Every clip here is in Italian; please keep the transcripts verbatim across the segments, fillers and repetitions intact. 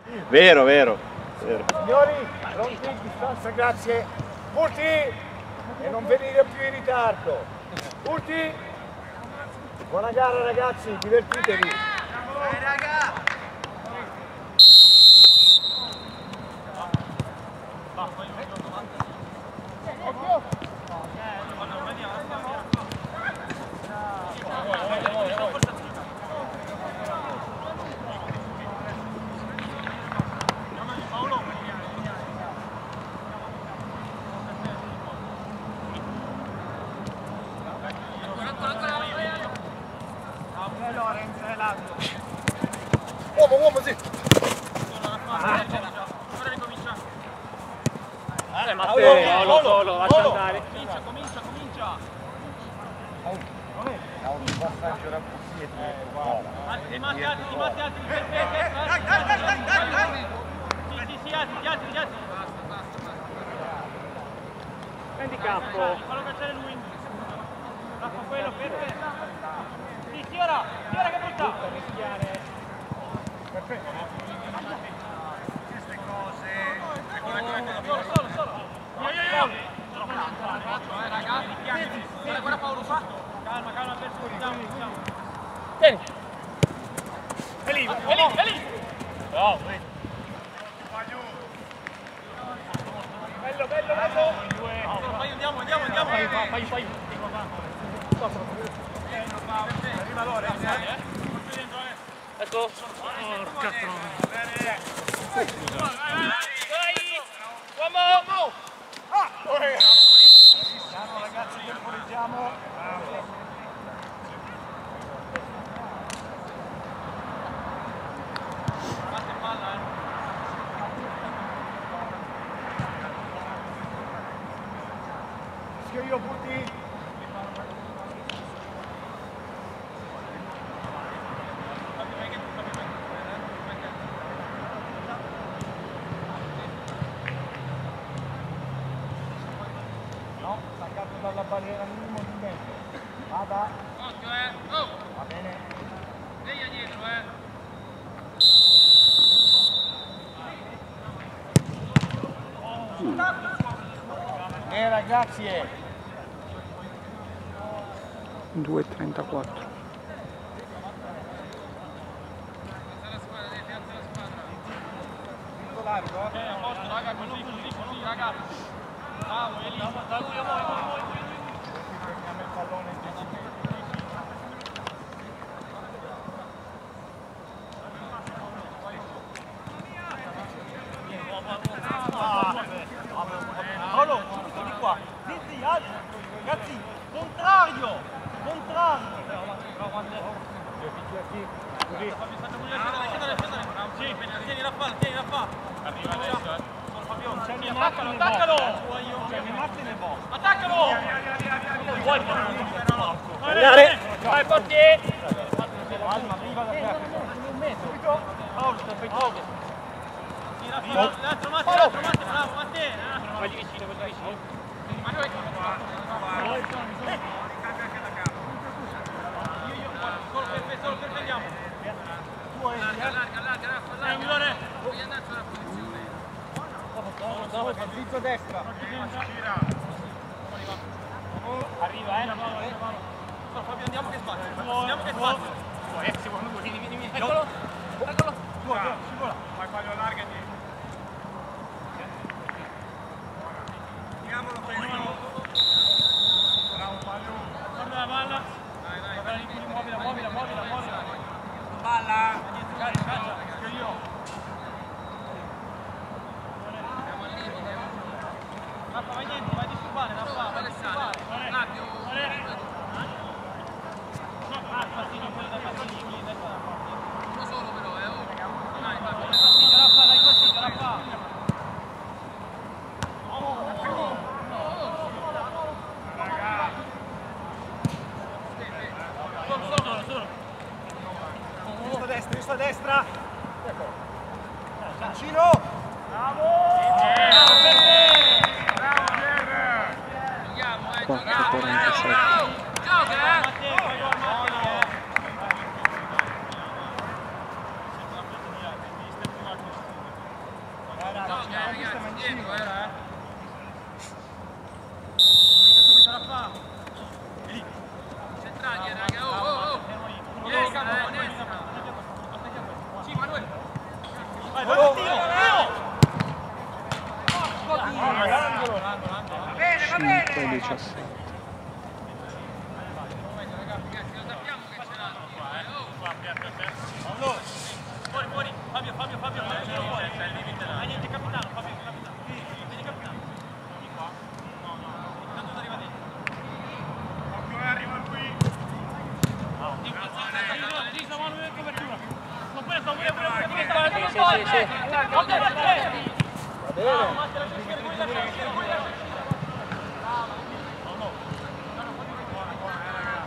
Vero, vero, vero. Signori, pronti, distanza, grazie. Punti e non venire più in ritardo. Punti. Buona gara ragazzi, divertitevi. Dai raga! Uomo, uomo, sì. Eh, Matteo, solo, solo, lascia andare. Comincia, comincia, comincia. Ha un passaggio da Altri, Matti, altri, Matti, altri, dai, dai, dai, dai, dai, dai. Sì, sì, sì, altri, altri, altri. Basta, basta, basta. Prendi campo. Fallo cacciare lui. Raffa quello, perfetto. Sì, sì, ora, sì, ora che butta. Perfetto. Queste cose. Solo, solo, solo. Io, io, io. Eh, ragazzi, guarda, guarda Paolo, fa. Calma, calma, per sicurezza. Vieni. È lì, è lì, è lì. Bravo, vedi. Bello, bello, bello. Fai, andiamo, andiamo, andiamo. Fai, fai, fai, fai. Arriva l'ora, eh. Ecco. Porca troia. Uomo! Siamo ragazzi, temporeggiamo. Batte palla, eh. Fischio io, punti. No, staccato dalla barriera minimo di mezzo. Vada. Occhio, eh. Oh! Va bene. Veglia dietro, eh. Eh ragazzi, eh. due e trentaquattro. Piazza la squadra, dai, piazza la squadra. Tutto largo, Eh, a posto, raga, così, così, così, raga. Bravo, è lì. Da lui, a voi, voi, voi, voi. prendiamo il pallone in Paolo, subito di qua. Zitti, altri. Ragazzi, contrario. Contrario. Tieni la palla, tieni la palla. Arriva adesso, eh. Attaccalo, attaccalo. Attaccalo. Vuoi Andare. Vai, porti. Paolo, sta peggio. L'altro Matteo, l'altro Matteo, bravo Matteo. Vai vicino, vai vicino. Ma noi solo per solo per vediamo. Allarga, allarga, allarga, Raffa, allarga. Voglio andare sulla posizione. Dopo, zitto a destra. Arriva, eh. No, Fabio, andiamo che spazio. Andiamo che spazio. Eh, siamo due, vieni, vieni, vieni. Eccolo. Eccolo. Scuola, scuola. Vai, Fabio, allargati. Andiamolo questo. Bravo, Fabio. Guarda la palla. Dai, dai, vai. Muovila, muovila, muovila, muovila. Palla. Caccia, caccia. Io. Raffa, vai niente, vai a disturbare, Raffa, vai a disturbare. Raffa, sì, non quello dai pastigli, dai qua. Uno solo però, eh, oh. Dai, Fabio, dai fastidio, Raffa, dai fastidio, Raffa. Solo, solo, solo. Giusto a destra, giusto a destra. Vicino. Bravo. quattro e quarantasette. Gioca, eh! vista Mancino era, eh. Comincia subito la fa. E lì. Centrali, raga, oh, oh, oh. Vieni, capo, destra. Sì, Manuel. Vai, vai, vai, tiro, tiro. cinque diciassette. Fuori, fuori, Fabio, Fabio, Fabio, Fabio, fuori. C'è il limite là. Ah, niente, capitano, Fabio, capitano. Vieni, capitano. Vieni qua. No, no, intanto arriva dentro. Occhio, arriva qui. No, di qua, di qua, mano in copertura. Non puoi stare, pure, pure, pure, stare, sì, sì, sì. Va bene. No, ma te la scegli, poi la scegli, poi la scegli. No, no. Buona, buona, raga.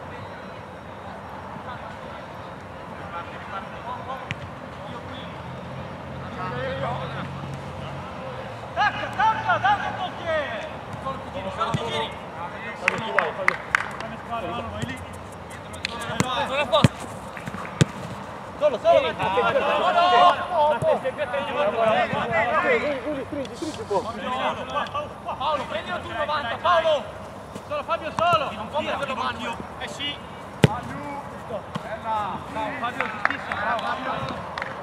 Tacca, tacca, dai il portiere! Solo Pichini, solo Pichini! Fabio, chi vai, Fabio? Fammi spalla, mano, vai lì! Sono a posto! Solo, solo! Paolo, prendilo tu novanta, Paolo! Solo Fabio, solo! Non può prenderlo Magno! Eh sì! Magno! Bella! Bravo, Fabio, giustissimo, bravo Fabio!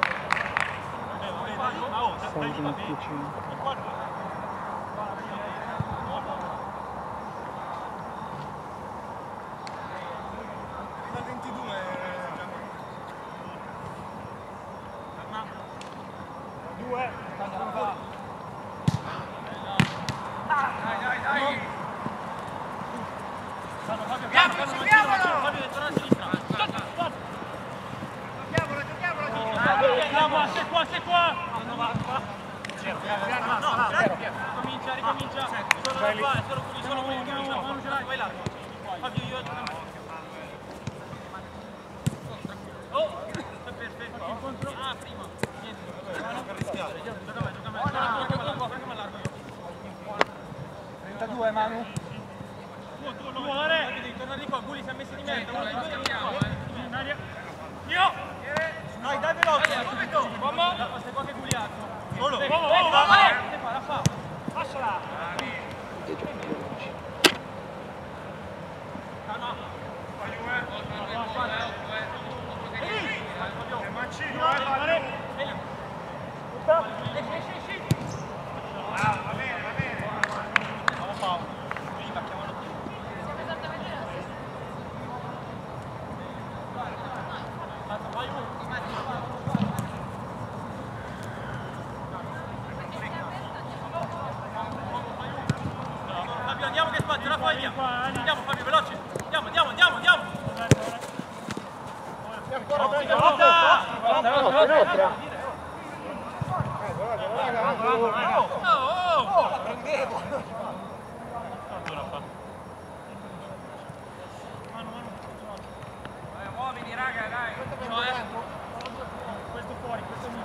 sei venticinque. Ricomincia, ricomincia. Solo da qua, solo qui, solo qui, solo qui, vai là. Fabio, io oh, perfetto. Ah, prima. Niente. Gioca mai, gioca mai. Gioca mai largo io. trentadue, Manu. Tu, tu, tu, guardare. Devi tornare di qua, Gulli si è messo di mezzo. Io! Dai, dai veloce, subito! Uomo! Stai qua che Gugliazzo. Solo! Uomo, uomo, uomo! Stai qua, la fa! Lasciala! Calma! È Mancino, eh, Fabio! Esci, esci, esci! Ah, va bene, va bene! Bravo Paolo! Prima, chiamalo tu! Vai, Fabio, andiamo che spazio, la fai, andiamo! Andiamo Fabio, veloce! Andiamo, andiamo, andiamo, andiamo! Ancora meglio! Muoviti raga, dai! Questo fuori, questo mio!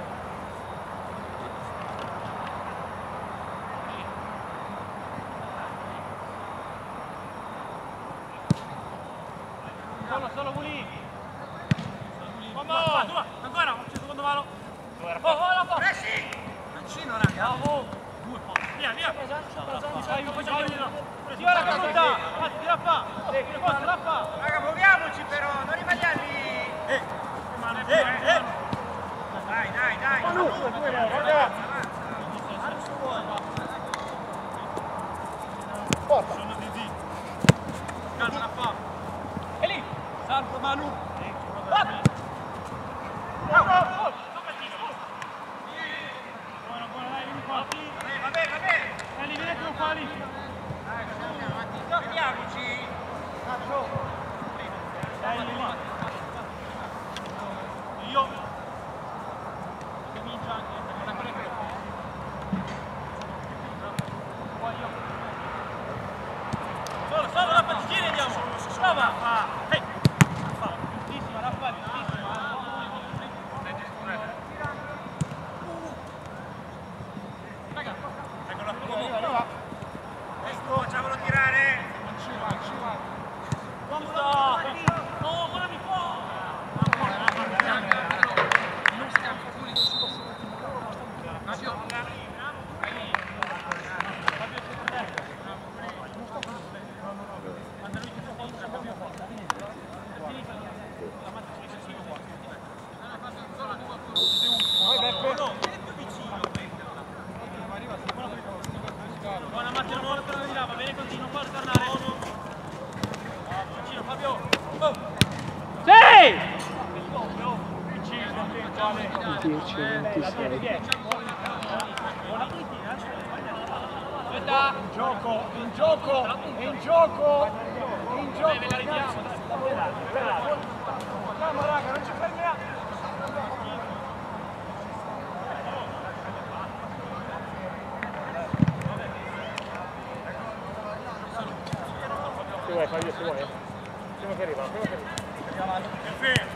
Solo, solo Gulli! Vamos! Ancora, c'è secondo malo! Oh, oh, la fa! Pressi! Mancino raga! Bravo! Due po'! Via, via! Tira la caduta! Tira fa! Tira fa! Raga, muoviamoci però, non rimaniamo lì! Eh! Eh! Eh! Dai, dai, dai! Manu! Raga! Porta! Sono di D! Calma, la fa! E lì! Salvo Manu! Buono, buono, dai, vieni qua! Va bene, va bene! Dai, vieni dentro qua lì! Giochiamoci! Dai, lì! Io! undici ventisei. In gioco, in gioco, in gioco, in gioco, ragazzi. Andiamo raga, non ci fermiamo. Se vuoi, Fabio, se vuoi. Prima che arriva, prima che arriva.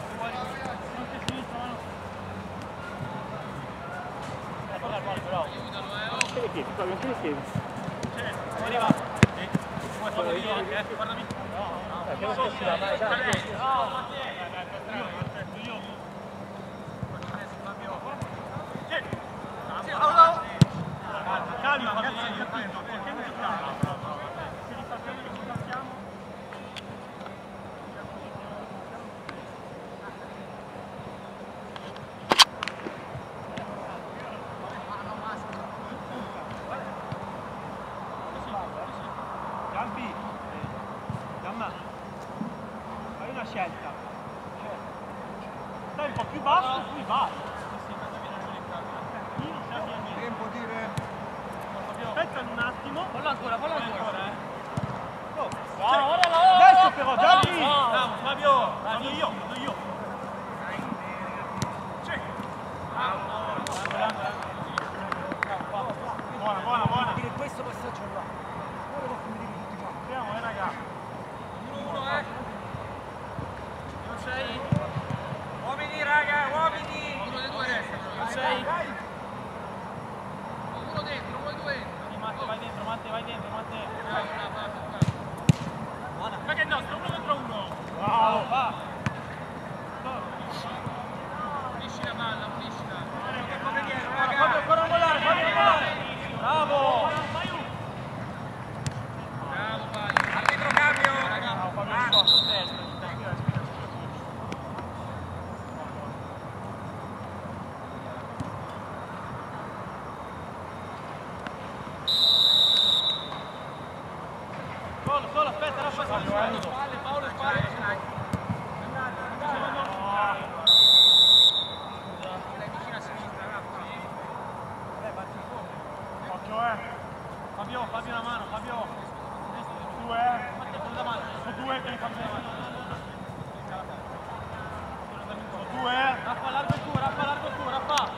Che ne chiedi, Fabio, che ne chiedi? Arriva. Vuoi farlo io anche, eh? Guardami. Che non si dà, dai, dai. Calma, ragazzi, hai capito? Perché non giochiamo? Se li facciamo, li facciamo. Campi, Gamma, fai una scelta. Stai un po' più basso, qui vai. Tempo dire. Aspetta un attimo. Fallo ancora, fallo ancora. Oh. Ora, ora, ora. Adesso però, Gianni! Bravo, Fabio, vado io, vado io. Sì. Buona, buona, buona. Dire questo passaggio là. Ora lo finire tutti qua. Andiamo, eh, raga. uno uno, eh. Non sei? Uomini, raga, uomini. Uno dei due resta. Non sei? Uno dentro, uno dei due entra. Matte, vai dentro, Matte, vai dentro, Matte. Bravo, bravo, bravo. Buona. Ma che nostro, uno contro uno. Bravo, va. Unisci la palla, uniscila. Fabio, ancora volare, Fabio, volare. Bravo. Bravo, Fabio. Arbitro cambio. Bravo, Fabio, sto testa. Solo, solo, aspetta, lascia spalle, spalle, Paolo, spalle. Occhio, eh. Fabio, Fabio la mano, Fabio. Due, eh. Sono due che li fanno la mano. Sono due, eh. Raffa, largo il tuo, Raffa, largo il tuo, Raffa.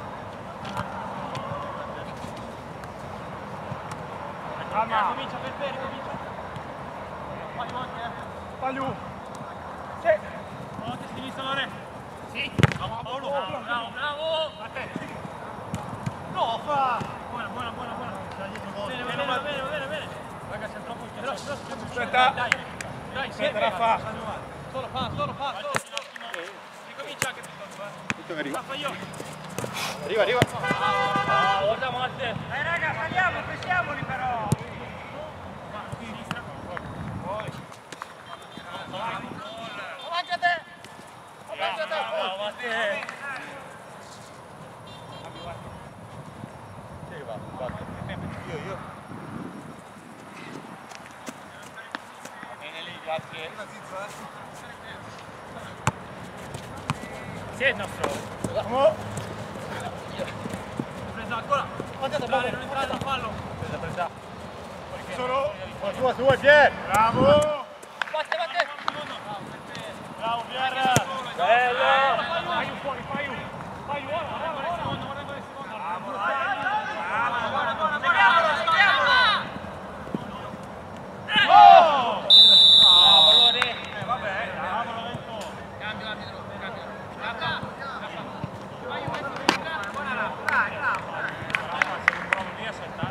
Calma. Comincia, per bene, comincia. Fabio anche, eh. Fabio. Sì. Buona testa sinistra, Lore. Sì. Bravo, Paolo. Bravo, bravo, bravo. A te. No, fa. Buona, buona, buona, buona. Bene, bene, bene, bene, bene, bene. Raga, c'è troppo il aspetta. Dai, dai, aspetta, Raffa. Solo fa, solo fa, solo. Ricomincia anche piuttosto, eh. Tutto che arriva. Raffa io. Arriva, arriva. Ah, guarda Matte. Dai raga, saliamo, pressiamoli però. Sinistra. Poi. Avanti a te. Avanti a te. Bravo, Matte. Sì, va, va. Io, io. Bene lì, grazie. Sì, è il nostro. Vamo. Presa ancora. Avanti, Non entrare a fallo. Presa, presa. Sono. Sua, sua, Pier. Bravo. Batte, batte. Bravo, Pier. Bello. Fai un fuori, fai un. Fai un. Guarda quale secondo, guarda quale secondo. Bravo, bravo. Buona, buona, buona. Seguiamolo, Oh! Bravo, Lore. Eh, vabbè, bravo, Lorenzo. Cambio, arbitro, cambio. Raffa, Raffa. Vai, vai, Buona Raffa, dai, Raffa. Raffa, se non provo lì a saltare.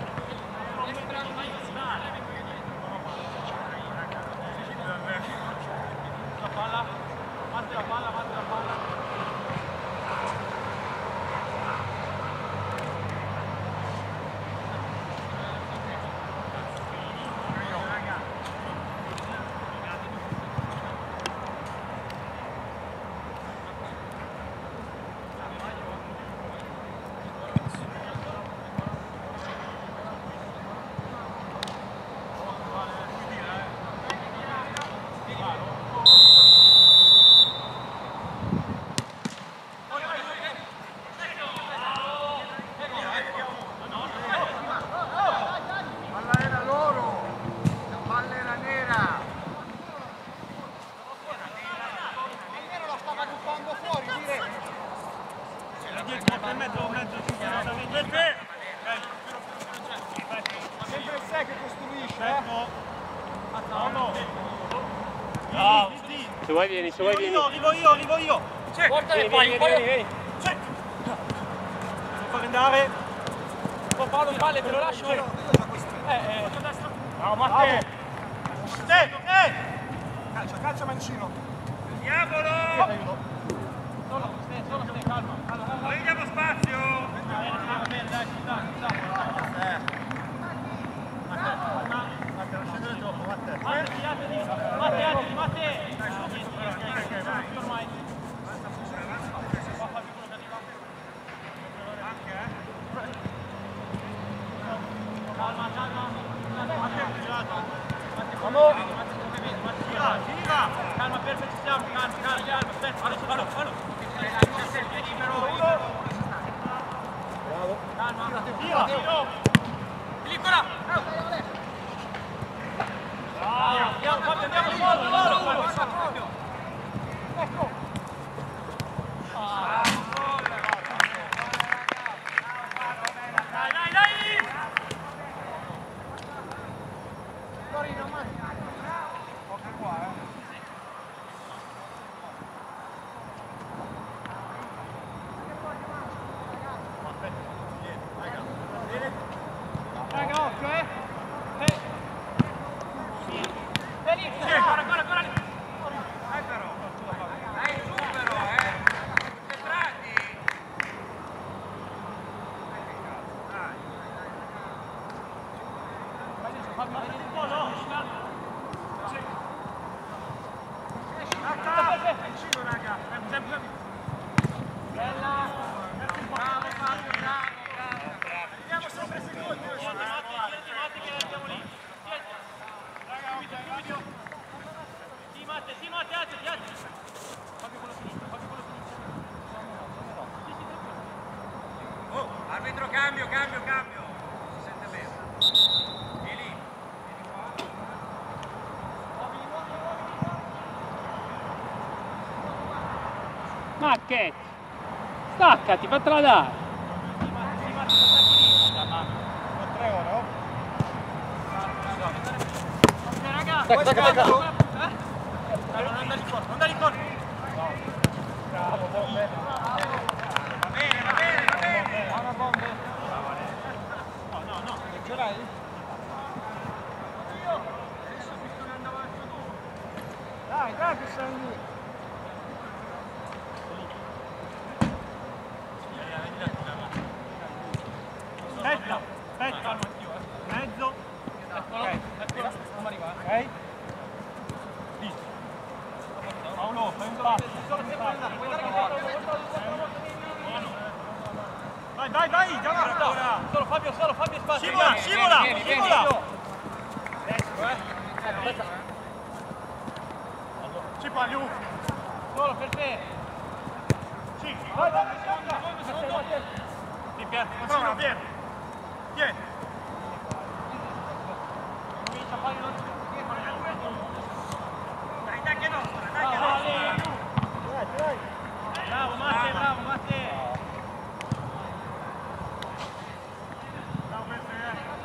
La palla, matti la palla, matti la palla. in mezzo, in mezzo, perché? Sempre sé che costruisce, eh? No, no. No. Se vuoi vieni, se vuoi vieni. Arrivo io, arrivo io. Porta le palle, vieni, vieni. Non fa andare. Oh, Paolo, spalle, te lo lascio. Eh, eh. No, Matteo. Sì, eh. Calcia, calcia mancino. Diavolo! Solo ste, solo ste, calma. Prendiamo spazio. Va bene, dai, ci sta, ci sta. Matteo, non scendere troppo, Matteo. Matte, Matte, Matte, Matte. Ormai. Calma, calma. Vamos. Gira, gira. Calma, perfetto, ci siamo. Calma, calma, calma. Aspetta, fallo, fallo, fallo. Bravo. Calma. Gira, gira. Piccola. Andiamo, Fabio, andiamo di nuovo, nuovo. Ecco. Dai, dai, dai. Torino, ma. Occhio qua, eh. Raga, occhio, eh. Eh. Vieni, ancora, ancora, ancora. Dai però. Dai, supero, eh. Concentrati. Fammi vedere un po', no? Vicino, raga. Bella. Bravo, Fabio, bravo, bravo. Andiamo sempre secondi. Sì, Matte, sì, Matte, alzati, alzati. Fabio quello finito, Fabio quello finito. Oh, arbitro, cambio, cambio, cambio. Si sente bene. Vieni lì. Macchè. Staccati, fatela dare. Sì, Matte, sì, Matte, staccati lì. Tre ore, oh. Ok, raga. Stacca, stacca, stacca. Non andare in corpo, non andare in corpo. Bravo, bombe. Va bene, va bene, va bene. Buona bombe. No, no, no. Ce l'hai? Dai, dai che sei lì. Aspetta, aspetta. Mezzo. Ok, eccolo, non arriva. Ok? Visto. Paolo, fai un passo. Solo se puoi andare, puoi andare. Vai, vai, vai, già va ora. Solo Fabio, solo Fabio spazio. Scivola, scivola, scivola. Destro, eh. Ci pagliu. Solo per te. Sì. Vai, vai, secondo, secondo. Di Pier, continua Pier. Pier. Comincia a fare un Dai, dai che nostra, dai che bravo, nostra. Ale. Dai, dai. Bravo Matte, bravo Matte. Ciao per te.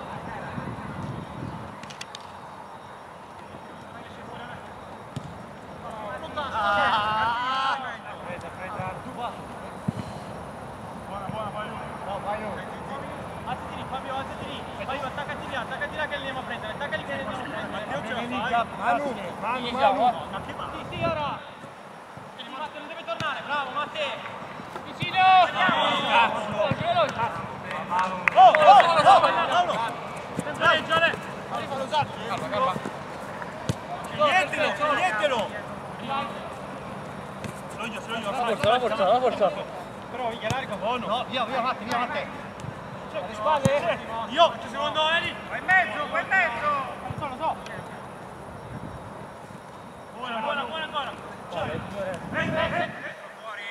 Presa, presa. Buona, buona, vai. No, vai noi. Alzati lì, Fabio, alzati lì. Fabio, attaccati lì, attaccati là che andiamo a prendere. Attaccali che andiamo a prendere. Io ce la Vieni, fai. Manu, Manu, Manu. Ma che va? Sì, sì, ora. Sì, Matte non deve tornare, bravo Matte. Vicino. Oh, oh, oh, Paolo. Dai, Gianè. Calma, calma. Nientelo, nientelo. Sono io, sono io. Forza, la forza, la forza. Però mica largo, buono. No, via, via, Matte, via, Matte. Alle spalle? Io, faccio secondo Eli. Vai in mezzo, vai in mezzo. Lo so, lo so. Buona, buona, buona ancora. Ehi, ehi, ehi. Fuori.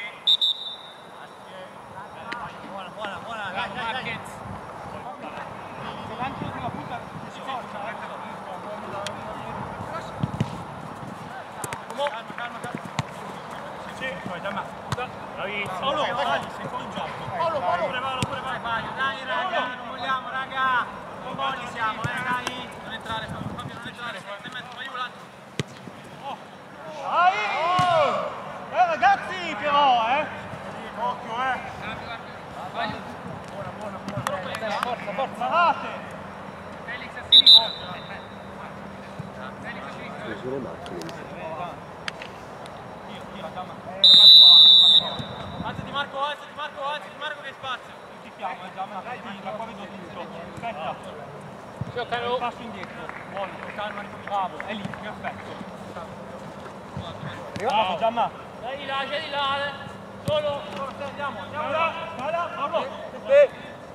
Buona, buona, buona. Dai, dai, dai. Se lanci l'ultima punta, si forza. Calma, calma, calma. Sì, poi già ma. Bravissimo. Paolo, vai, sei fuori in gioco. Paolo, Paolo. Alzate! Felix a sinistra. Felix a sinistra. Ci sono le macchine. Tira, tira, calma. Alzati Marco, alzati Marco, alzati Marco che hai spazio. Ti chiamo, eh, Giamma, tira, qua vedo tutto. Aspetta. Un passo indietro. Buono, calma, bravo. È lì, perfetto. Bravo, Giamma. Dai di là, dai di là. Solo. Solo, andiamo, andiamo là. Vai là, Paolo. Sì.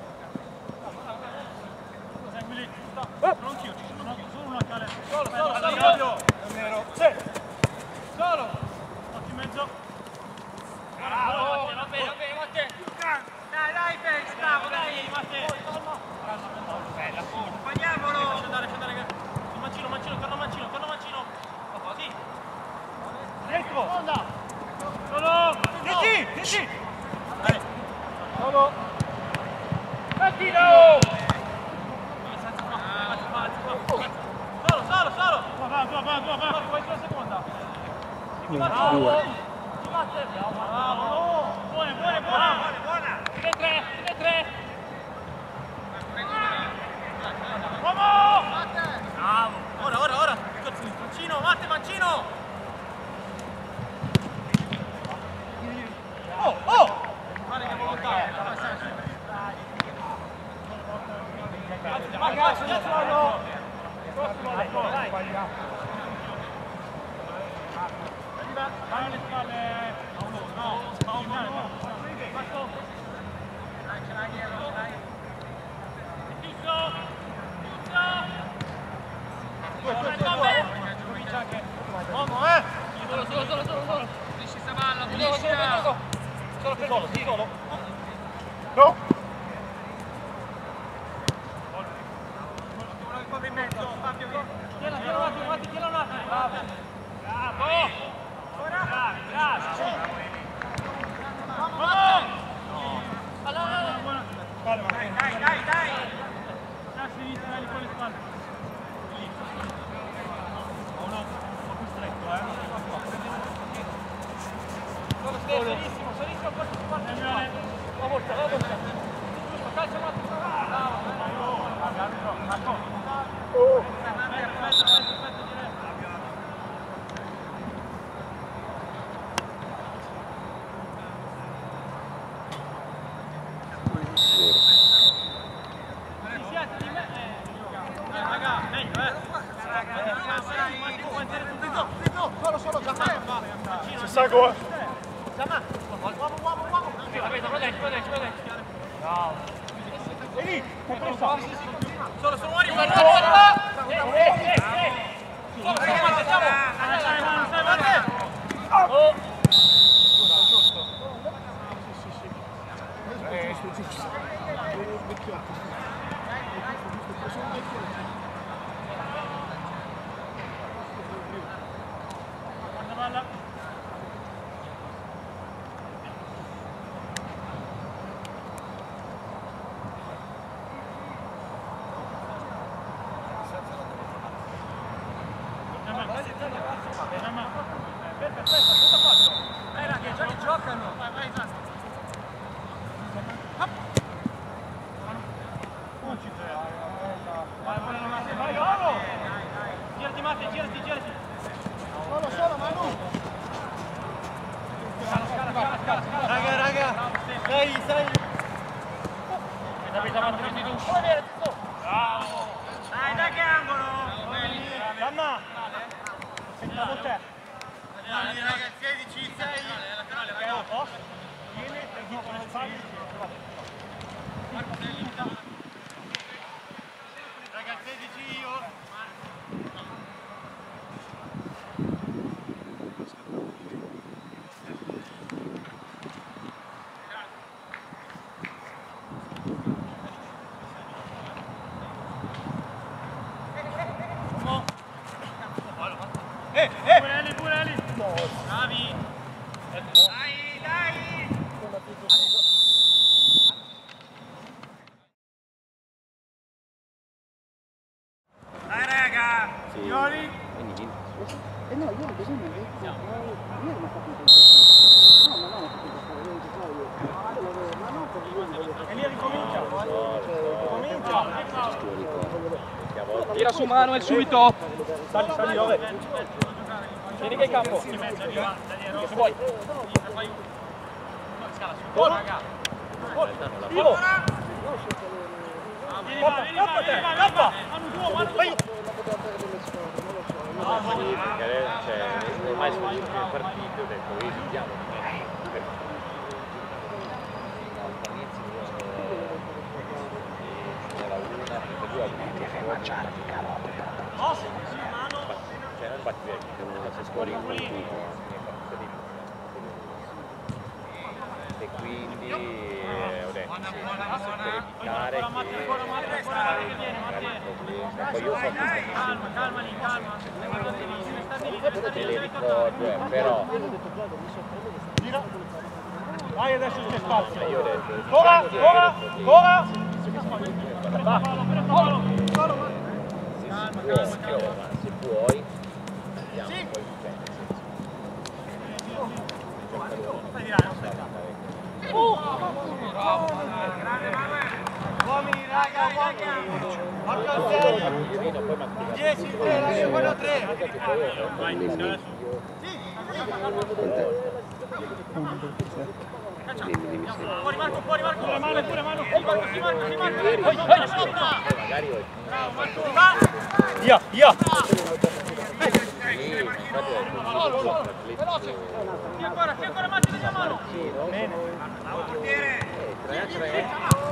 Segui lì. Non tiro, ci sono solo una caletta. Solo, solo, solo. È vero. Sì. Solo. Occhi in mezzo. Bravo, va bene, va bene, Matteo. Dai, dai, Felix, bravo, dai. Matteo. Bella, accompagniamolo. Lascia andare, lascia andare. Mancino, Mancino, torna Mancino, torna Mancino. Sì. Dentro. Solo. Dici, dici. Dai. Solo. Mattino. Solo, solo, solo. Va, va, va, va, va. Vai sulla seconda. ventidue. Ci batte. Bravo. Buone, buone, buone. Buona. tre tre, tre tre. Uomo! Bravo. Ora, ora, ora. Mancino, Matte, Mancino. Oh, oh. Guarda che volontà. Ragazzi, adesso vanno. Dai. Vai alle spalle. Paolo, no. Paolo, no. Fatto. Dai, ce l'hai dietro, ce l'hai. Fisso. Uomo, eh! Solo, solo, solo, solo, solo. Finisci sta palla, finisci. Solo per solo, sì, solo. No! In mezzo, Fabio, tiela, tiela un attimo, Matti, tiela un attimo. Bravo. Bravo. Bravi, bravi. Vamos! Allora, Dai, dai, dai, dai. A sinistra, dai, con le spalle. Lì. Uno, un po' più stretto, eh. Solo, solissimo, solissimo, porti su parte. La volta, la volta. Giusto, calcio, Matti. Bravo, bravo. Marco. Oh! Aspetta, aspetta, aspetta, aspetta, direi. Ci siete di me? Eh, raga, meglio, eh. Solo, solo, Giamma! Si sa go! Giamma! Uomo, uomo, uomo! vabbè, proteggi, proteggi, proteggi. Bravo! E lì! Solo, sono fuori! Guarda, guarda! Eh, eh, eh! Solo, solo, andiamo! Non sai, guarda! Oh! Giusto, giusto. Vecchiotto. Sono vecchiotto. Guarda palla! Aspetta, aspetta, aspetta quattro! Eh, raga, già che giocano! Vai, vai, esatto! Non ci sei! Vai, vai, vai, vai, Olo! Girati, Matti, girati, girati! Solo, solo, Manu! Scala, scala, scala, scala, scala! Raga, raga! Dai, stai! Capito, Matti, prendi tu! Bravo! Dai, dai che angolo! Damma! Sentiamo te! sedici, sei. Che ho posto? Viene e dico le spalle. Raga, sedici io. Eh, eh! Pure lì, pure lì! Bravi! Dai, dai. tira su Manuel subito. Sali, sali, Ove. Vieni che è campo. Che vuoi? Gol. Gol. Vivo. Vieni va, vieni va, vieni va, Cappa! Manu due, Manu due! Cioè, ormai sono le ultime partite, ho detto, vediamo. Mangiare di carote tanto. Cioè non batti via, se scuori in qualcuno e quindi eh, ho detto sì, per evitare che poi io so che Calma, calma lì, calma. me le ricordo, eh, però Vai adesso c'è spazio. io ho detto Ora, ora, ora. se puoi, se puoi andiamo poi Uomini, raga, uomini. Occhio al serio. dieci, tre, raga, quello tre. Fuori Marco, fuori Marco! Pure mano, pure mano! Si Marco, si Marco, si Marco! magari oggi Bravo Marco! Via, via. Sì ancora, sì ancora Marco, vediamo mano! Bene. tre a tre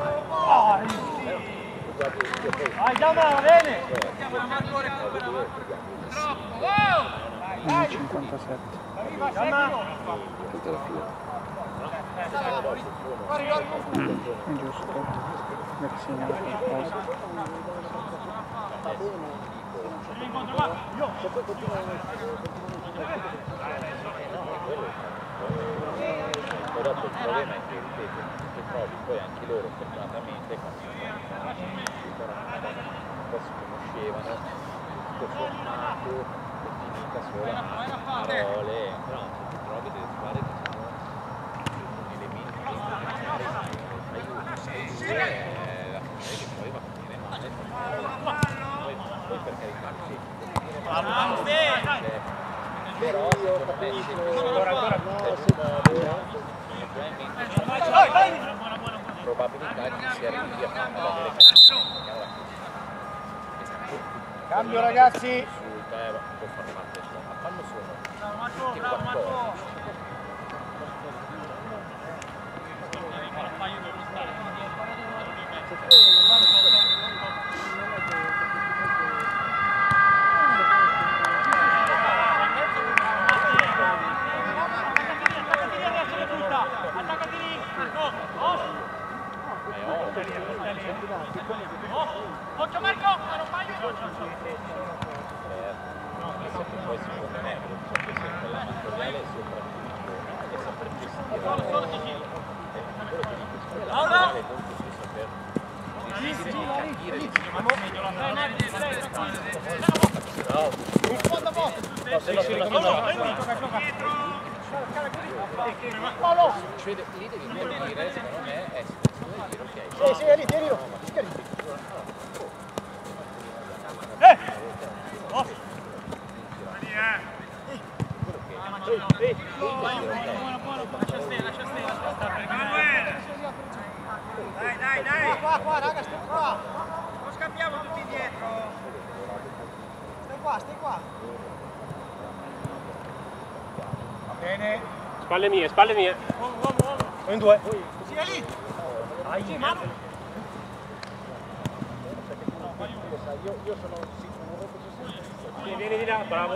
Vai, chiama, bene. Marco recupera, Marco troppo! uno cinquantasette. Chiama. Tutta la fila. È giusto. Perché segnala qualcosa. Incontro va! Io! poi dopo il problema è che ripeto che trovi poi anche loro fortunatamente quando si conoscevano tutto formato definita solo a parole però se ti trovi delle squadre che sono elementi che magari aiutano e la finale che poi va a finire male poi, poi per carità sì però secondo me se ancora ancora probabilità che si arrivi a fare Cambio ragazzi. può far parte a quando sono Bravo Marco, bravo Marco! Attaccati lì, Marco! Occhio Marco! Non paio! poi secondo me sempre l'amatoriale è soprattutto è sempre gestire Solo, solo ti giri! quello che dico scuola Ora! è molto più saper gestire e capire no Un secondo posto. se lo si Paolo. succede lì devi dire secondo me è situazione di dire ok Sì, sì, è lì, tienilo. Eh! Oh! Buono, buono, lascia stare, lascia stare, lascia stare. Dai, dai, dai! Qua, qua, raga, stai qua. Non scappiamo tutti indietro! Stai qua, stai qua. Va bene. Spalle mie, spalle mie. Uomo, uomo, uomo! In due. Sì, è lì! Ai, Manu! Io, io sono sicuro che Vieni, vieni di là, bravo.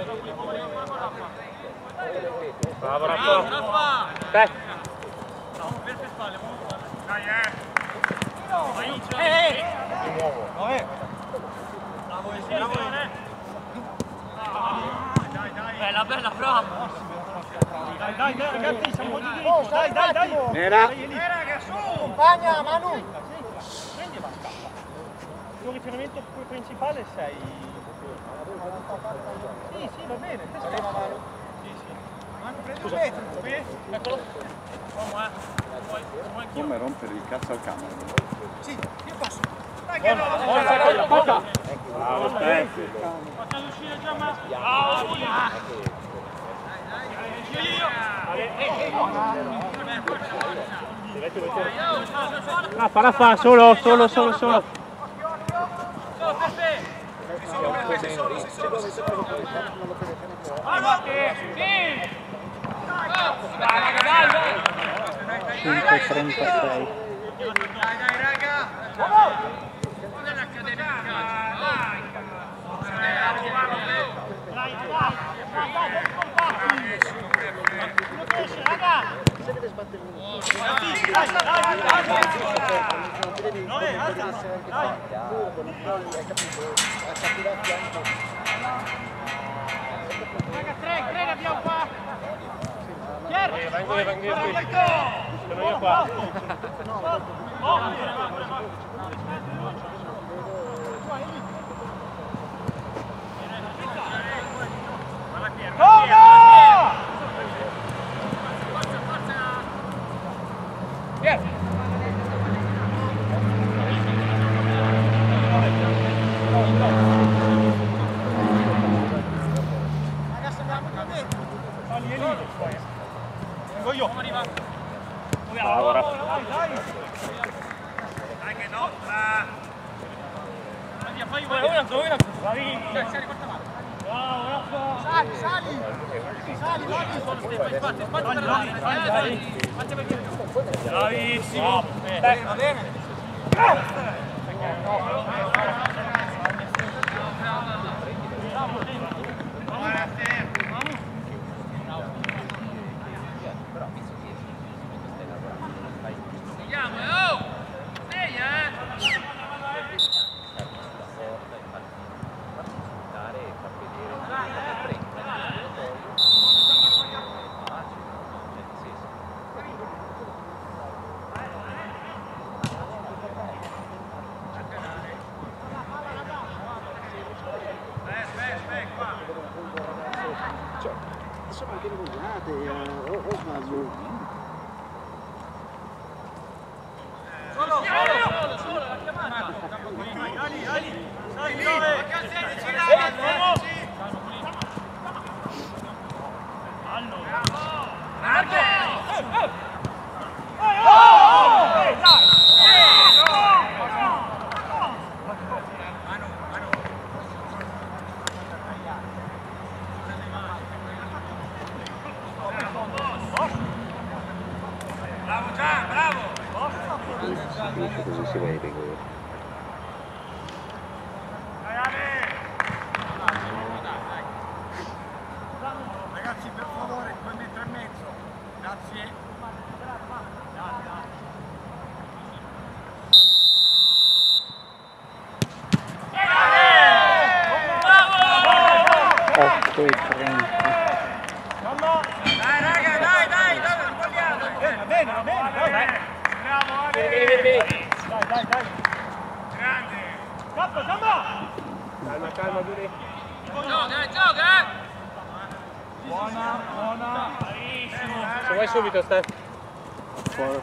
Bravo Bravo, Raffa. Raffa! Dai. Per le spalle, dai, eh! Vai, eh! mi muovo. Vabbè. Bravo, eh! Bravo, eh! Dai, dai! Bella, bella, bravo! Dai, dai, dai, ragazzi, siamo di diritto. Oh, dai, dai, dai. Nera. Eh, raga, su! Compagna, Manu. Prendi la scappa. Il tuo riferimento principale sei... Sì, sì, va bene. Sì, sì. Manu, prendi un metro. Qui? Eccolo. Uomo, eh. Vuoi, vuoi anch'io? Come rompere il cazzo al camera? Sì, io passo. Bravo, Stefano. Facciamo uscire Giamma. La fa, la fa, solo, solo, solo, solo. cinque e trentasei. Dai, dai, raga! Non è l'accademia, dai! Dai, tre, tre abbiamo qua! Vengo io, vengo io qui. Sono io qua. Vengo io. Ora. Dai che nostra! Fai una, una, una. Bravi! Sali, porta mano. Bravo, Raffa! Sali, sali! Sali, vai! Spazio, spazio per la bravissimo! Dai, va bene! Insomma che non usate, o, o sbaglio? Solo, solo, solo, la chiamata! Ali, Ali! Sali, dove? sedici, sedici! Allora! Marco! Bravo Gian, bravo! Così si va in rigore. Ragazzi, per favore, due metri e mezzo. Grazie. otto e trenta. Dai raga, dai, dai, dai, non vogliamo! Va bene, va bene, va bene! Bravo, Ale! Vieni, vieni, vieni! Dai, dai, dai! Grande! Scappa, scappa! Calma, calma, Duri. Gioca, eh, gioca, eh! Buona, buona! Bravissimo! Se vuoi subito, Stef. Fuori.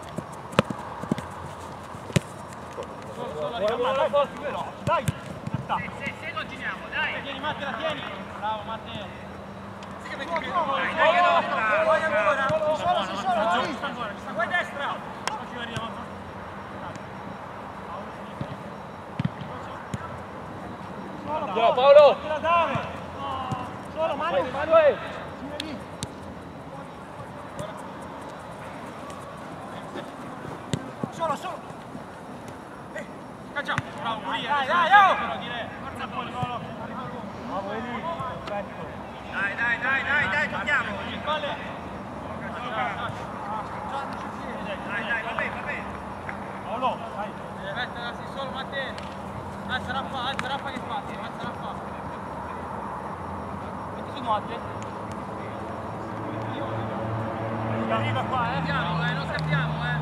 Solo, solo, dai, forza, veloce, dai! Se, se, se continuiamo, dai! Tieni, Matteo, la tieni! Bravo, Matteo! Sì che metti più! Dai, dai, che nostra! Vuoi ancora? Solo, solo, solo! Sta ancora, sta vuoi destra! Oggi arriviamo! Andiamo, Paolo! Solo, Manu! Manuel! Solo, solo! Caccia! Bravo, Muria! Dai, dai, oh! Forza poi, Paolo! Bravo, Eli! Dai, dai, dai, dai, dai, giochiamo! Spalle! Dai, dai, va bene, va bene! Paolo, dai! Deve mettersi solo, Matteo! Alza Raffa, alza Raffa che spazio, alza Raffa! Metti su Matteo! Arriva qua, eh! Scappiamo, eh, non scappiamo, eh!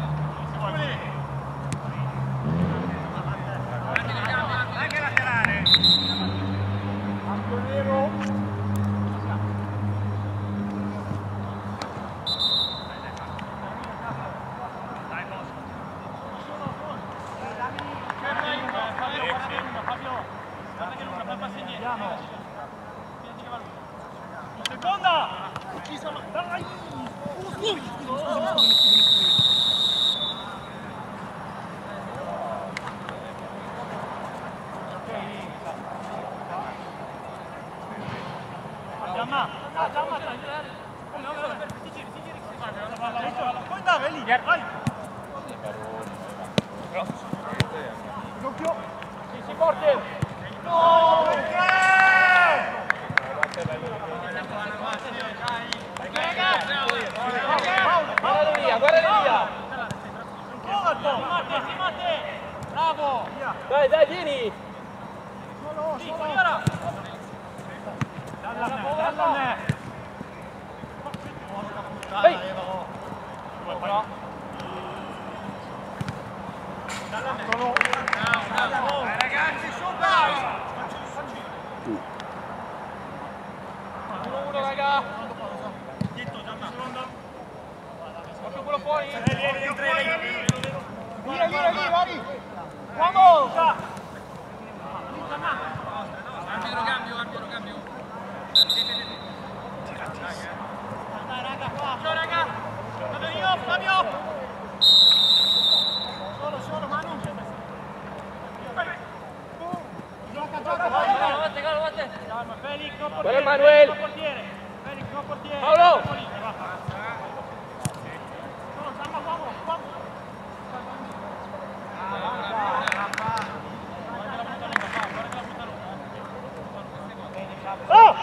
Anche laterale! Anche nero. Dai, Bosco! Seconda! Dai! Giamma! Giamma! Puoi andare lì! Vai! Occhio! Si si porti! No! Perché? Guarda via, guarda via! Ancora tu! Mate, si mate! Bravo! Dai, dai, vieni! Solo, sì, signora! Dalla me, dalla me! Ehi! Dalla me! Bravo, bravo! Eh, ragazzi, su, dai! uno uno, raga! Dietro, dammi secondo! Occhio quello fuori! Via, via, via, vai! Uomo! Cambio, cambio, cambio, cambio! Dai, raga, qua! Ciao, raga! Vado io, Fabio! Solo, solo, Manu! Gioca, gioca, vai! Guardate, guardate! Calma, Felix, no portiere! Guarda Manuel! No portiere! Felix, no portiere! Paolo! Solo, Samma, uomo, uomo! Oh!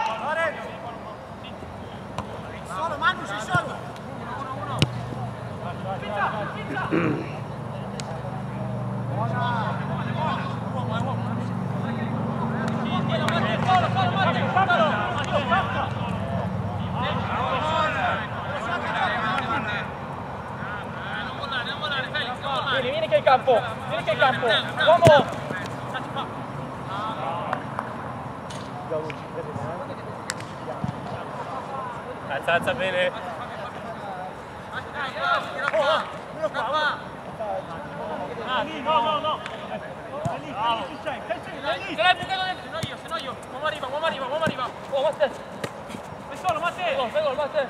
Solo, Manu, sei solo! Pizza, pizza! Vieni, vieni che è il campo! Vieni che è il campo! Uomo! Alza, alza bene! Ah, lì, no, no, no! È lì, è lì, ci sei, è lì! Se l'hai bucato dentro, se no io, se no io! Uomo arriva, uomo arriva, uomo arriva! Oh, Matteo! È solo, Matteo! Oh, fai gol, Matteo!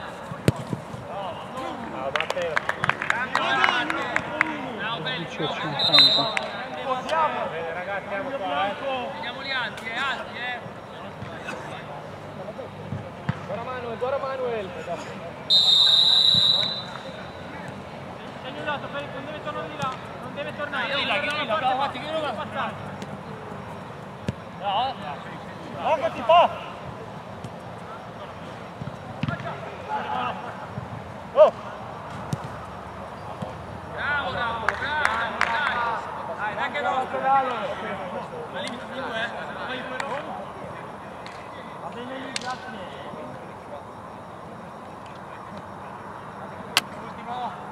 No, Matteo. Bravo, belli! Possiamo! Bene ragazzi, siamo qua, eh. Vediamoli alti, eh, alti, eh! Guarda Manuel, guarda Manuel! Sei annullato, Felix, non deve tornare di là, non deve tornare. Chiudi là, chiudi là, bravo, Matti, chiudi là. No, Guarda ti fa! Oh! bravo, bravo, bravo, dai! Dai, anche nostro! Ma limite di due, eh! Fai due no? Va bene lì, grazie! Ultimo!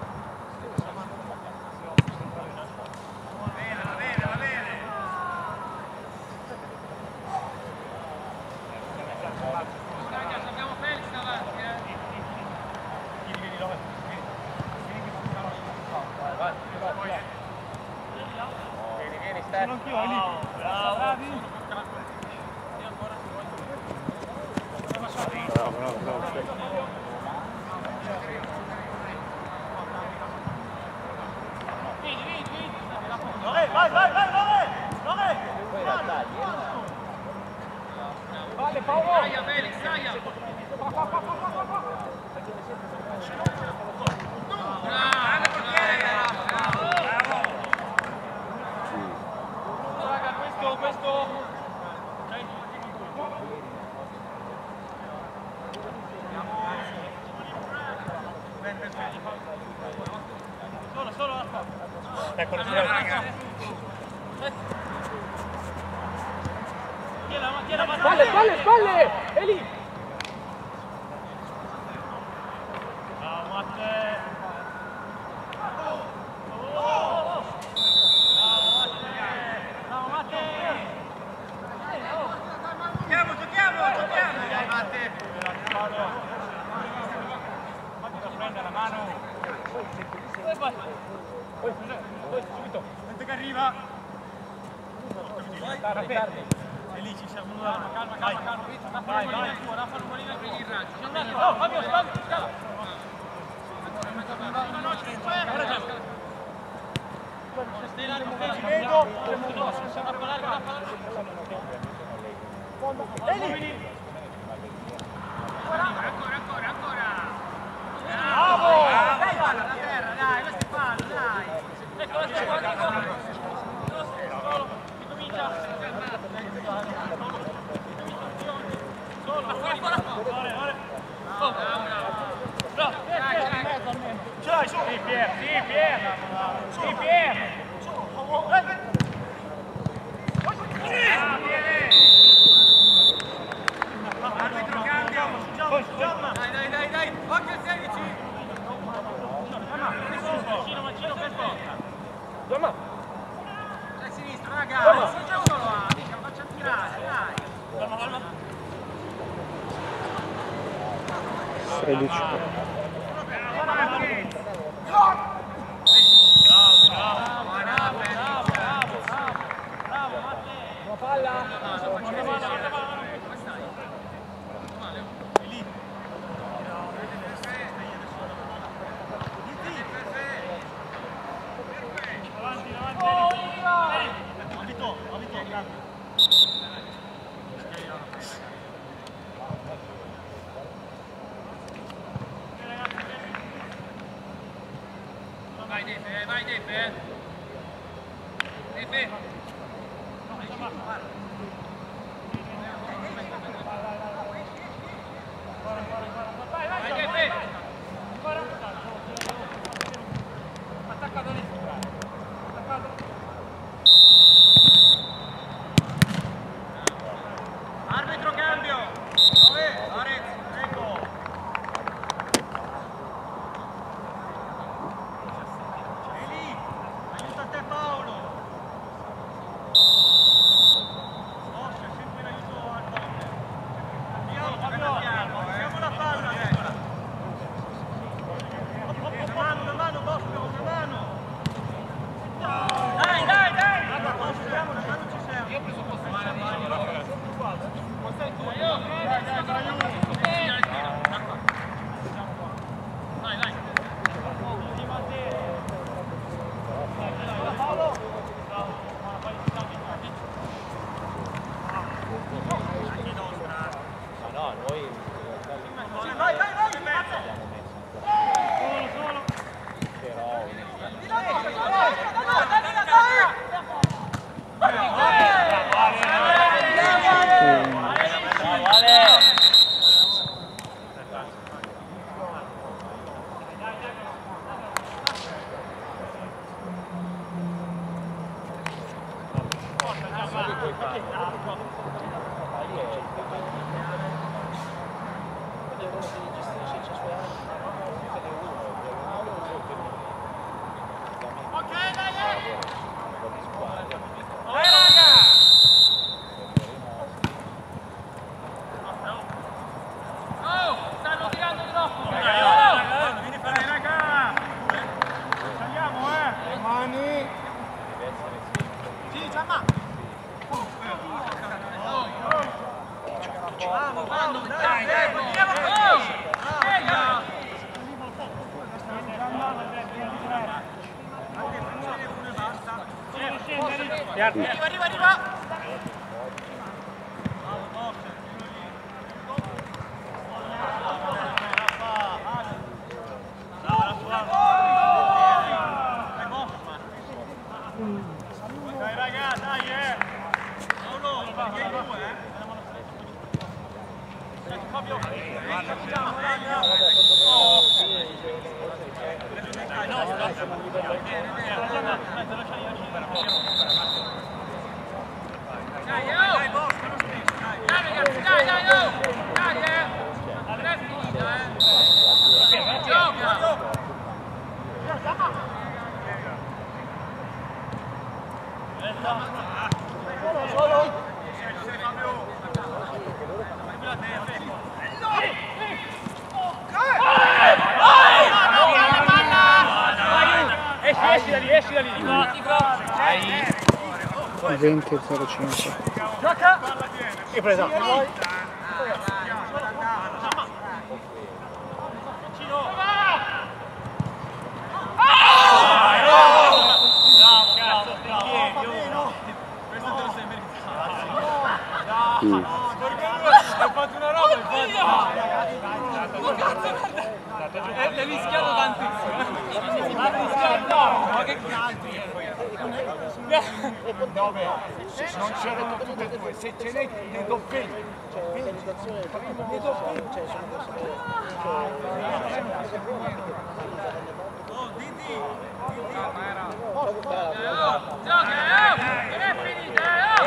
Abbiamo Felix davanti, eh! Vieni, vieni, dove? Vieni, vieni, Sono Stefano! anch'io, è lì! Bravi! Bravo, bravo, bravo. Vieni, vieni, vieni! Dove? Vai, vai, vai, dove? Dove? Vale, Paolo! Saia, Felix, Saia! Bravo, portiere! Bravo! Raga, questo, questo... Solo, solo, Alfa! Eccolo, Raga! Tiena, tiena, ma Spalle, spalle, spalle! È lì! Ciao, Matte! Bravo, Matte! Giochiamo, giochiamo, giochiamo! Dai, Matte! Fatti da prendere la mano! Poi vai! Poi, subito! Sente che arriva! Tardi, tardi! E lì ci siamo. Calma, calma, calma, calma. Vai, vai. Rafa Numarina qui in raggio. Oh, Fabio, Fabio, scala. Stai là, non fai, ci vedo. Rafa larga, Rafa larga. E lì. Ancora, ancora, ancora. Bravo! Dai, palla da terra, dai, questo è fallo, dai. Ecco, ecco, ecco. Ricomincia. Solo, fuori, fuori, fuori. Oh, bravo, bravo. Dai, in mezzo almeno. Ce l'hai, su. Sì, Pier, sì, Pier. Sì, Pier. Ah, Pier. Arbitro cambio. Dai, dai, dai, dai. Occhio al sedici. Mancino, mancino per forza. Doma. Dai sinistro, raga. Non si gioca solo a, mica, faccia tirare, dai. Calma, calma. sedici. Vai Defe, vai Defe. Defe. Vai Defe. Attaccato lì. Attaccato. Arbitro cambio. Dove? Arezzo, ecco. Arriva, arriva, arriva! Dai raga, dai eh! Paolo, perché i due eh? Fabio, facciamo raga! Oh! Dai, dai, boss, dai ragazzi, dai, dai, oh! Dai, eh! Non è finita, eh! Gioca! Solo, solo! Esci, esci da lì, esci da lì! Dai! venti e zero cinque. Gioca! Che presa? Poi? Mm. Hai fatto una roba, hai fatto una... Hai rischiato tantissimo. Hai rischiato, no, ma che cazzo? Dove? Non c'erano tutte e due, se ce n'è ne do venti. Ne do venti. Oh, Didi! Gioca, eh! Non è finita, eh!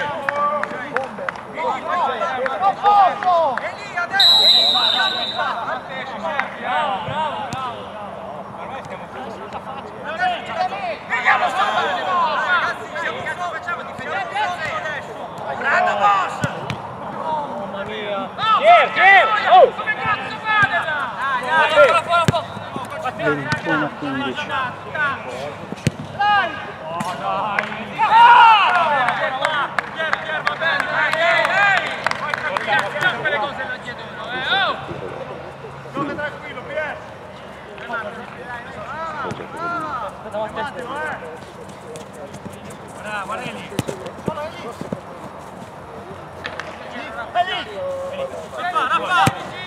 E lì adesso! Bravo, bravo, bravo! Ormai stiamo vediamo solo! Ragazzi, che facciamo? Difendiamo adesso! Bravo, boss! Mamma mia! Pier, Pier! Oh! Come cazzo fate là? ventuno a quindici. Dai! Pier, Pier, va bene, dai, dai, dai! Facciamo quelle cose là dietro, eh, oh! Gioca tranquillo, Pier! Bravo, Areli! Raffa, Raffa!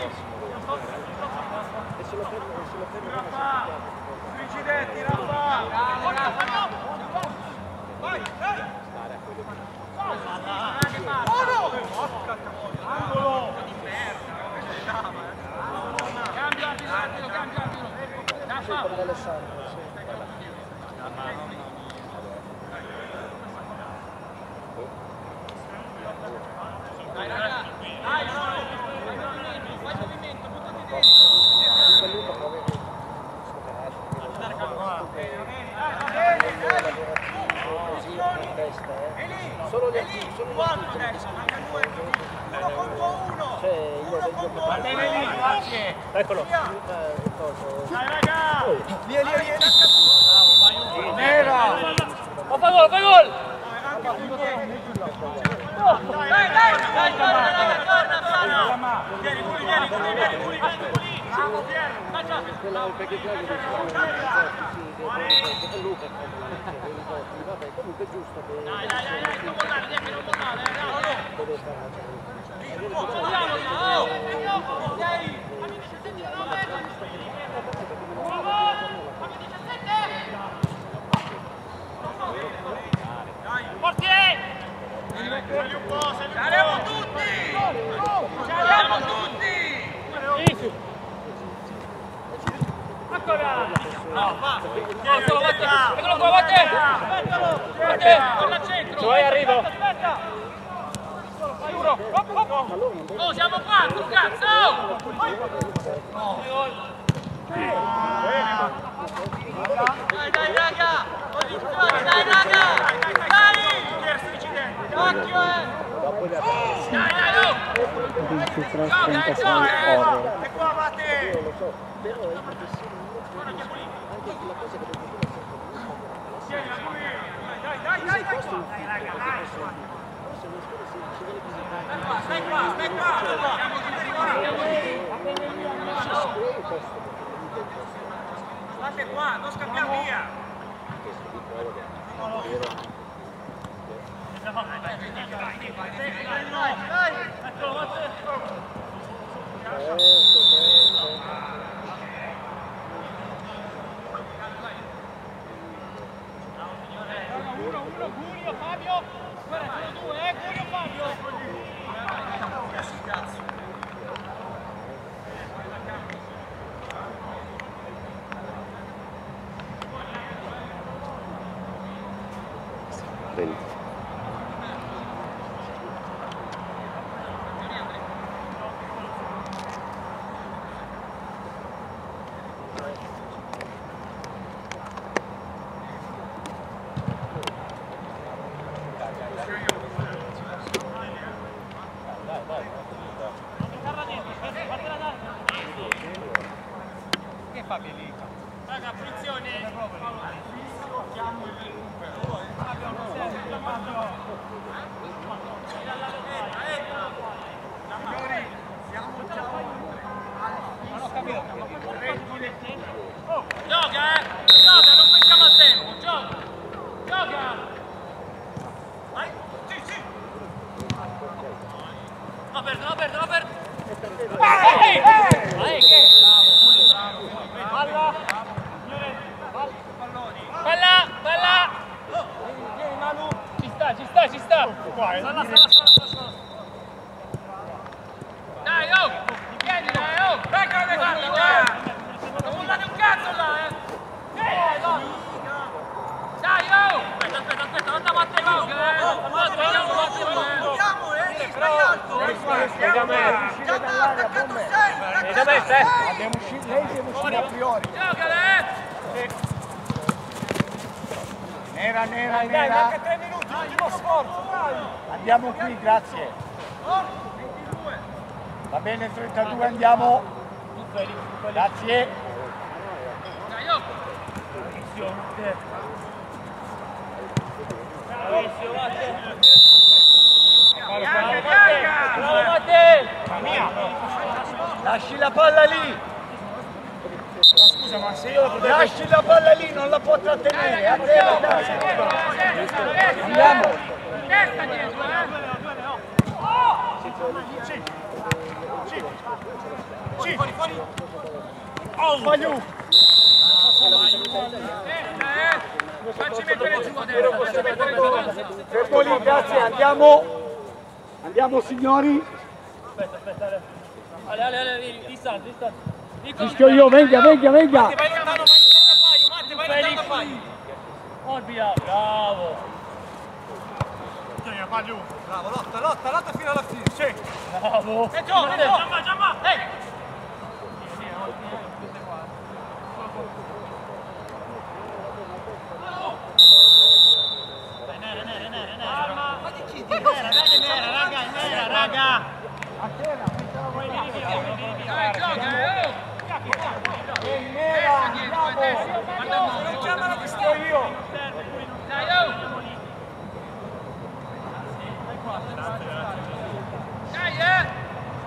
Incidenti, Raffa! Bravo, Raffa, no! Vai, dai! Angolo! Cambia arbitro, cambia arbitro! Raffa! Dai, raga! Dai, fai movimento, buttati dentro! Solo gli altri, solo gli altri. Uno contro uno! Cioè, io del gioco Va bene lì, grazie! Eccolo! Dai, raga! Via, via, via! Nera! Oh, fai gol, fai gol! Dai, dai, dai, torna, torna, torna! Vieni, Puli, vieni, Puli, vieni, Puli, vieni, Puli! Bravo, Pier! Dai, già! perché già che Luca vabbè, comunque è giusto che Dai, dai, dai, dai, non mollare, niente, non mollare, dai, no! deve fare Andiamo, dai! Fammi diciassette, nove! Fammi diciassette! Portier! Sali un po', sali un po'! Saremo tutti! Saremo tutti! Ancora! No, va! Eccolo, Matte! Eccolo qua, Matte! Matte! Torna al centro! Vai, arrivo! Oh, siamo quattro, cazzo! Dai, dai, raga! Posizione, dai, raga! Dai! Occhio, eh! Dai, dai, oh! ventitré a trentasei oro. E qua, Mate! lo so, però è impossibile anche la cosa che devo dire Dai, dai, dai, dai! forse non scuola si vuole visitare Stai qua, stai qua! Siamo tutti qua! State qua, non scappiamo via! Uno, uno, Gurio, Fabio! Guarda, sono due, eh, Gurio, Fabio! venti. Che fa Bielica? Raga, punizione! Chiamo il recupero! Abbiamo aperto, non aperto, non aperto. Ehi! Ehi, che? Palla! Palla, palla! Vieni Manu! Ci sta, ci sta, ci sta! Qua, eh! Sala, sala, sala, sala. Dai, oh! Vieni, dai, oh! Dai, che non ne fanno, eh! Non mollate un cazzo là, eh! Dai, oh! Aspetta, aspetta, aspetta, non da batte poco, eh! No, sbagliamo, batte poco! Andiamo, eh! Stai alto! Vedi a me, uscire dall'area, bombe. Vedi a me, te! Abbiamo uscito, lei deve uscire a priori. Giocala, eh! Nera, nera, Dai, nera. manca tre minuti, ultimo sforzo, dai! Andiamo qui, grazie. Va bene, trentadue, andiamo. Grazie. Dai, oh! Bravissimo, Matte! Bravo, Matte! Lasci la palla lì. Scusa, ma se io la potevo... Lasci la palla lì, non la può trattenere. A te la casa. Andiamo. Testa dietro, eh! Sì! Sì! Sì! Fuori, fuori! Oh! Sbaglio! Testa, eh! Facci mettere giù adesso, facci mettere giù. Fermo lì, grazie, andiamo. Andiamo signori. Ale, ale, ale, vieni, distante, distante. Fischio io, venga, venga, venga. Vai lontano, vai lontano da paio, Matte, vai lontano da paio! Orbia, bravo! Tieni, Pagliu! Bravo, lotta, lotta, lotta fino alla fine, sì! Bravo! E gioca, e Giamma, giamma! Ehi! Nera, nera, nera, nera! Ma di chi? Nera, nera, raga, nera, raga! Dai, gioca, oh! E nera, andiamo. Guarda il mondo, Chiama la distanza io! dai, oh! Dai, eh!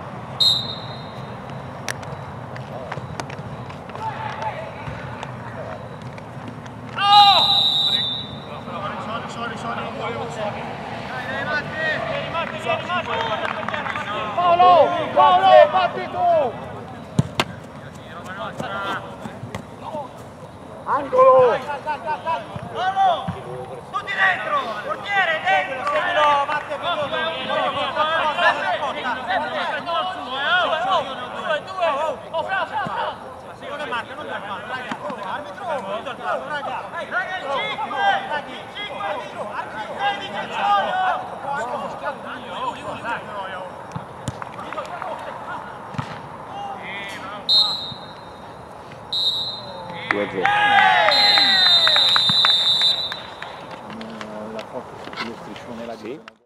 Oh! Sorry, sorry, sorry, non volevo sorry. Dai, dai, Matte! Vieni, Matte, vieni, Matte! Paolo, Paolo, batti tu. Angolo. Bravo! Tutti dentro! Portiere, dentro! Seguilo, Matte, Due, due! Oh, fra, fra, fra! Secondo Marco, non dal palo, raga! Arbitro! Non dal palo, raga! Raga, il cinque! Il cinque! Arbitro! Arbitro! Vedi che due a zero. La foto sullo striscione là.